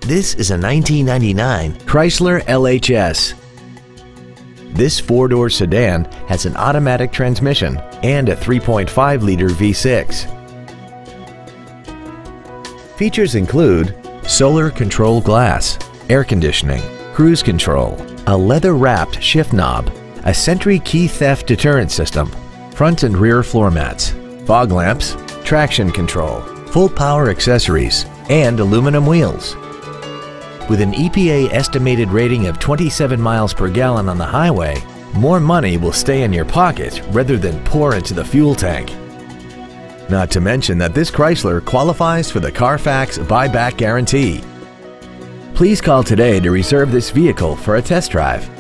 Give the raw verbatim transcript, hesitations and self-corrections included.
This is a nineteen ninety-nine Chrysler L H S. This four-door sedan has an automatic transmission and a three point five liter V six. Features include solar control glass, air conditioning, cruise control, a leather-wrapped shift knob, a Sentry key theft deterrent system, front and rear floor mats, fog lamps, traction control, full power accessories, and aluminum wheels. With an E P A estimated rating of twenty-seven miles per gallon on the highway, more money will stay in your pocket rather than pour into the fuel tank. Not to mention that this Chrysler qualifies for the Carfax buyback guarantee. Please call today to reserve this vehicle for a test drive.